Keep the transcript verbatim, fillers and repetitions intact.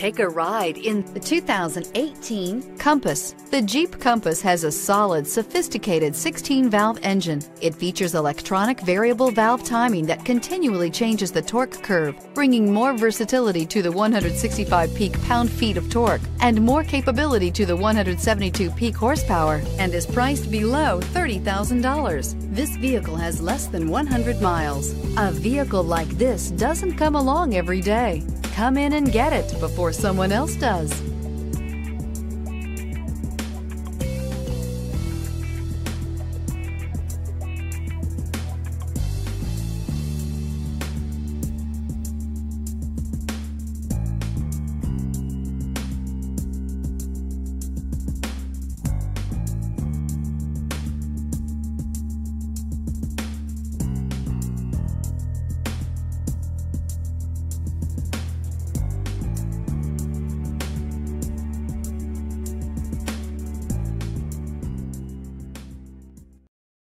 Take a ride in the two thousand eighteen Compass. The Jeep Compass has a solid, sophisticated sixteen valve engine. It features electronic variable valve timing that continually changes the torque curve, bringing more versatility to the one hundred sixty-five peak pound-feet of torque and more capability to the one hundred seventy-two peak horsepower, and is priced below thirty thousand dollars. This vehicle has less than one hundred miles. A vehicle like this doesn't come along every day. Come in and get it before someone else does.